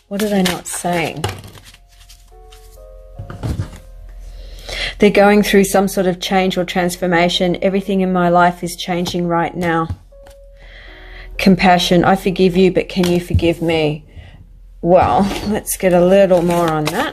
What are they not saying? They're going through some sort of change or transformation. Everything in my life is changing right now. Compassion. I forgive you, but can you forgive me? Well, let's get a little more on that.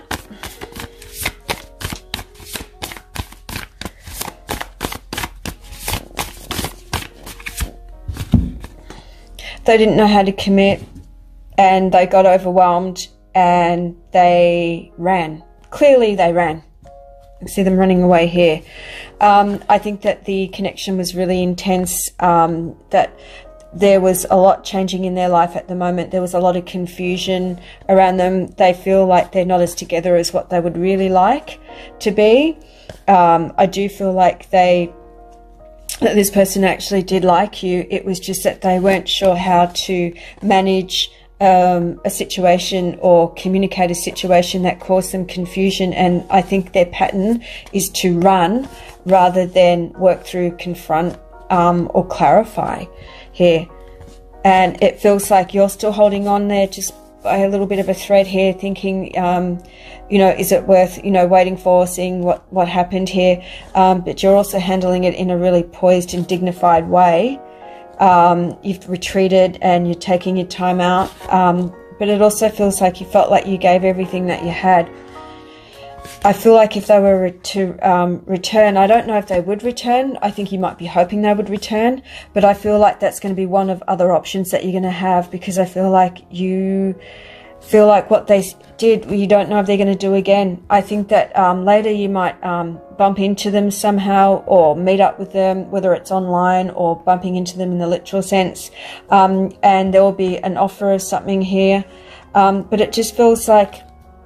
They didn't know how to commit, and they got overwhelmed, and they ran. Clearly they ran. I see them running away here. I think that the connection was really intense, that there was a lot changing in their life at the moment. There was a lot of confusion around them. They feel like they're not as together as what they would really like to be. I do feel like that this person actually did like you. It was just that they weren't sure how to manage a situation or communicate a situation that caused them confusion. And I think their pattern is to run rather than work through, confront, or clarify here. And it feels like you're still holding on there just by a little bit of a thread here, thinking, you know, is it worth, you know, waiting for, seeing what happened here? But you're also handling it in a really poised and dignified way. You've retreated and you're taking your time out. But it also feels like you felt like you gave everything that you had. I feel like if they were to return, I don't know if they would return. I think you might be hoping they would return, but I feel like that's going to be one of other options that you're going to have, because I feel like you feel like what they did, you don't know if they're going to do again. I think that later you might bump into them somehow, or meet up with them, whether it's online or bumping into them in the literal sense, and there will be an offer of something here, but it just feels like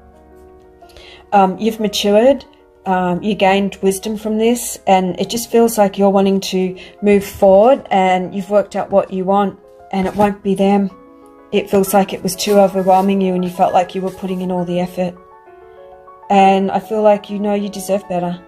you've matured, you gained wisdom from this, and it just feels like you're wanting to move forward, and you've worked out what you want, and it won't be them. It feels like it was too overwhelming you, and you felt like you were putting in all the effort. And I feel like you know you deserve better.